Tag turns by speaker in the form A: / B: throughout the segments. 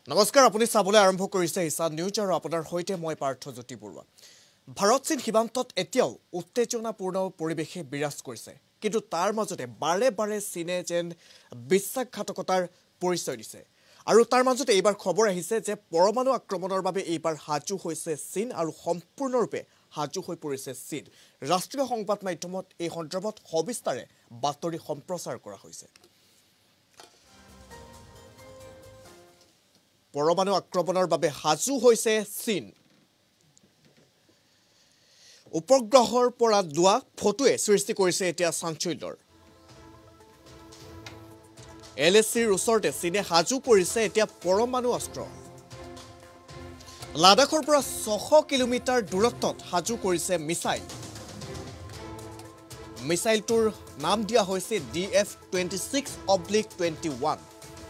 A: নমস্কাৰ আপুনি চাবলৈ আৰম্ভ কৰিছে ইশান নিউজ আৰু আপোনাৰ হৈতে মই পাৰ্থজ্যোতি বৰুৱা ভাৰত চীন সীমান্তত এতিয়াও উত্তেজনাপূৰ্ণ পৰিবেশে বিৰাজ কৰিছে কিন্তু তাৰ মাজতে বাৰে বাৰে চীনে যেন বিশ্বাসঘাতকতাৰ পৰিচয় দিছে আৰু তাৰ মাজতে এইবাৰ খবৰ আহিছে যে পৰমাণু আক্ৰমণৰ বাবে এইবাৰ হাজু হৈছে চীন আৰু সম্পূৰ্ণৰূপে হাজু হৈ পৰিছে চীন ৰাষ্ট্ৰীয় সংবাদ মাধ্যমত এই সন্দৰ্ভত সবিস্তাৰে বাতৰি সম্প্ৰচাৰ কৰা হৈছে পৰমাণু আক্ৰমণৰ বাবে হাজু হৈছে চীন উপগ্ৰহৰ পৰা দুৱা ফটোৱে সৃষ্টি কৰিছে এতিয়া চাঞ্চল্যৰ এলএচিৰ ওচৰতে চীনে হাজু কৰিছে এতিয়া পৰমাণু অস্ত্ৰ লাডাখৰ পৰা 600 কিলোমিটাৰ দূৰত্বত হাজু কৰিছে মিছাইলটোৰ নাম দিয়া হৈছে DF-26/21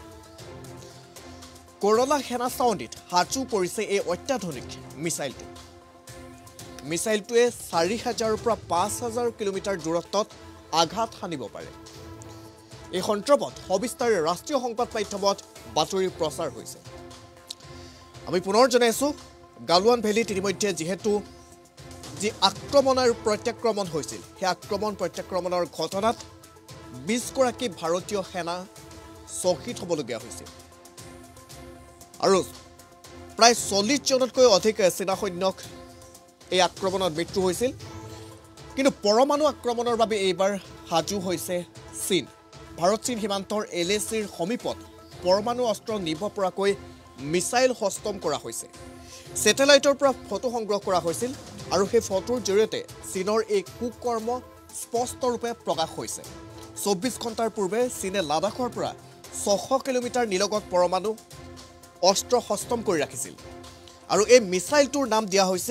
A: Corona Hena Soundit, Hachu Porise a Ottadonic missile. Missile to a Sarihajar pra 5,000 kilometer Duratot, Aghat Hanibopare. A Hontrobot, Hobbystar, Rastio Hongpat Paitabot, Battery Prosar Huise. Ami Punor Janesu, Galwan Valley Timote Jihetu, the Akromonar Protecromon Hoisil, Hakromon Protecromonar Kotonat, Biskoraki Barotio Hena, Sohit Homologia Huisil. আৰু প্ৰায় 40 জনতকৈ অধিক সেনা সৈন্যক এই আক্ৰমণত মৃত্যু হৈছিল কিন্তু পৰমাণু আক্ৰমণৰ বাবে এইবাৰ হাজু হৈছে চীন ভাৰত চীন সীমান্তৰ এলএচিৰ সমীপত পৰমাণু অস্ত্ৰ নিব পৰাকৈ মিছাইল হস্তম কৰা হৈছে স্যাটেলাইটৰ পৰা ফটো সংগ্ৰহ কৰা হৈছিল আৰু সেই ফটোৰ জৰিয়তে চীনৰ এই কুকৰ্ম স্পষ্ট ৰূপে প্ৰকাশ হৈছে 24 ঘণ্টাৰ পূৰ্বে চীনে লাডাখৰ পৰা 600 কিলোমিটাৰ নিলগত পৰমাণু অস্ত্ৰ হস্তম কৰি ৰাখিছিল আৰু এই মিছাইলটোৰ নাম দিয়া হৈছে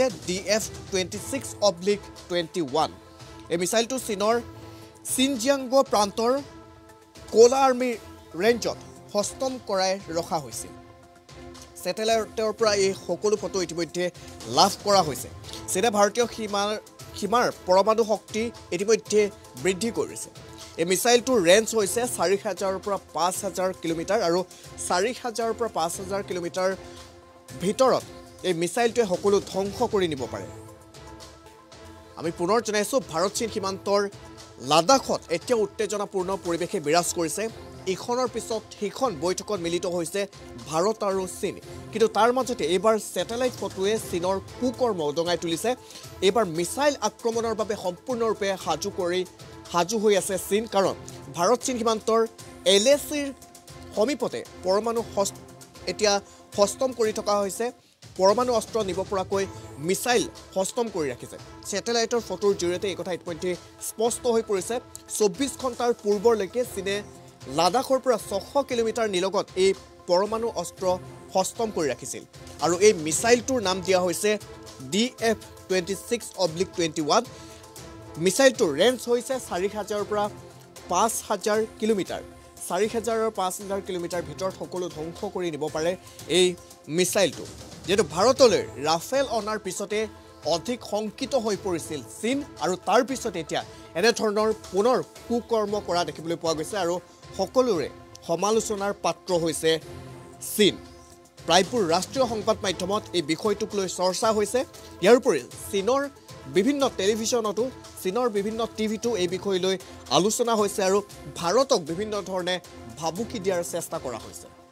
A: DF-26/21 এই মিছাইলটো চীনৰ সিনজিয়াংগ প্ৰান্তৰ কোলা আৰ্মি ৰেঞ্জত হস্তম কৰাই ৰখা হৈছিল স্যাটেলাইটৰ পৰা এই সকলো ফটো ইতিমধ্যে লাভ কৰা হৈছে চীনে ভাৰতীয় সীমাৰ পৰমাণু শক্তি ইতিমধ্যে বৃদ্ধি কৰিছে এই মিছাইলটোৰ ৰেঞ্জ হৈছে 4000 পৰা 5000 কিলোমিটাৰ আৰু 4000 পৰা 5000 কিলোমিটাৰ ভিতৰত এই মিছাইলটোৱে সকলো ধ্বংস কৰি নিব পাৰে আমি পুনৰ জনাইছো ভাৰত চীন সীমান্তৰ লাডাখত এতিয়া উত্তেজনাপূৰ্ণ পৰিবেশে বিৰাজ কৰিছে ইখনৰ পিছত হিখন বৈঠকত মিলিত হৈছে ভাৰত আৰু চীন কিন্তু তাৰ মাজতে এবাৰ স্যাটেলাইট ফটোৱে চীনৰ কুকৰ্ম উদঙাই তুলিছে এবাৰ মিছাইল আক্ৰমণৰ বাবে সম্পূৰ্ণৰূপে হাজু হৈ আছে চীন কাৰণ ভাৰত চীন সীমান্তৰ এলএচিৰ সমীপতে পৰমাণু এতিয়া হস্তম কৰি থকা হৈছে পৰমাণু অস্ত্ৰ নিব পৰাকৈ মিছাইল হস্তম কৰি ৰাখিছে স্যাটেলাইটৰ ফটোৰ জৰিয়তে এই কথা ইতিমধ্যে স্পষ্ট হৈ পৰিছে 24 ঘণ্টাৰ পূৰ্বলৈকে চীনে লাডাখৰ পৰা 600 কিলোমিটাৰ নিলগত এই পৰমাণু অস্ত্ৰ হস্তম কৰি ৰাখিছিল আৰু এই মিছাইলটোৰ নাম দিয়া হৈছে DF-26/21 মিছাইলটোৰ ৰেঞ্জ হৈছে 4000 পৰা 5000 কিলোমিটাৰ 4000 আৰু 5000 কিলোমিটাৰ ভিতৰত সকলো ধ্বংস কৰি নিব পাৰে এই মিছাইলটো যেটো ভাৰতলৈ ৰাফেল অনাৰ পিছতে অধিক সংকিত হৈ পৰিছিল চীন আৰু তাৰ পিছতে এতিয়া এনে ধৰণৰ পুনৰ কুকৰ্ম কৰা দেখিবলৈ পোৱা গৈছে আৰু সকলোৰে সমালোচনাৰ পাত্ৰ হৈছে চীন প্ৰায়পুৰ ৰাষ্ট্ৰীয় সংবাদ মাধ্যমত এই বিষয়টোক লৈ চৰ্চা হৈছে ইয়াৰ উপৰি চীনৰ বিভিন্ন টেলিভিছনতো চীনৰ বিভিন্ন টিভিটো এই বিষয় লৈ আলোচনা হৈছে আৰু ভাৰতক বিভিন্ন ধৰণে ভাবুকি দিয়াৰ চেষ্টা কৰা হৈছে